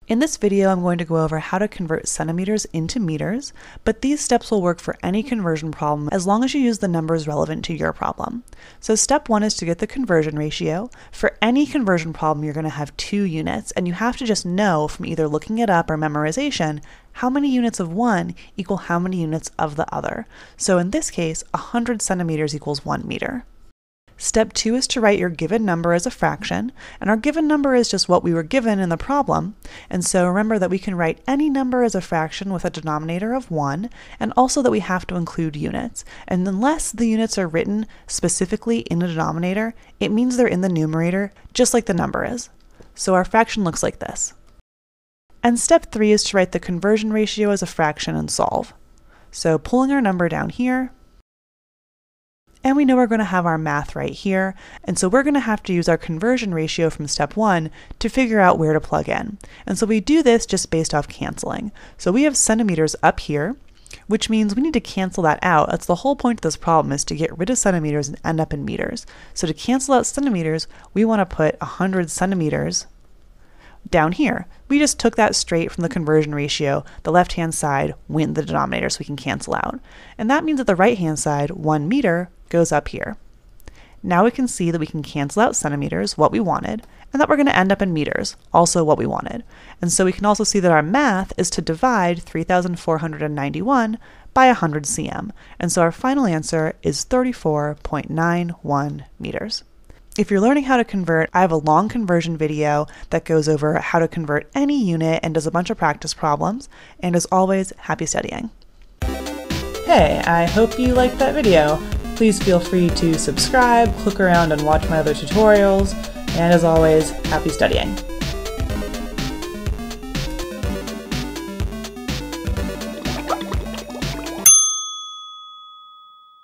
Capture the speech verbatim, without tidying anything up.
In this video, I'm going to go over how to convert centimeters into meters, but these steps will work for any conversion problem as long as you use the numbers relevant to your problem. So step one is to get the conversion ratio. For any conversion problem, you're going to have two units, and you have to just know from either looking it up or memorization how many units of one equal how many units of the other. So in this case, one hundred centimeters equals one meter. Step two is to write your given number as a fraction, and our given number is just what we were given in the problem. And so remember that we can write any number as a fraction with a denominator of one, and also that we have to include units. And unless the units are written specifically in the denominator, it means they're in the numerator, just like the number is. So our fraction looks like this. And step three is to write the conversion ratio as a fraction and solve. So pulling our number down here, and we know we're going to have our math right here, and so we're going to have to use our conversion ratio from step one to figure out where to plug in. And so we do this just based off canceling. So we have centimeters up here, which means we need to cancel that out. That's the whole point of this problem, is to get rid of centimeters and end up in meters. So to cancel out centimeters, we want to put one hundred centimeters down here. We just took that straight from the conversion ratio. The left-hand side went in the denominator so we can cancel out. And that means that the right-hand side, one meter, goes up here. Now we can see that we can cancel out centimeters, what we wanted, and that we're going to end up in meters, also what we wanted. And so we can also see that our math is to divide three thousand four hundred ninety-one by one hundred centimeters. And so our final answer is thirty-four point nine one meters. If you're learning how to convert, I have a long conversion video that goes over how to convert any unit and does a bunch of practice problems. And as always, happy studying. Hey, I hope you liked that video. Please feel free to subscribe, click around and watch my other tutorials. And as always, happy studying.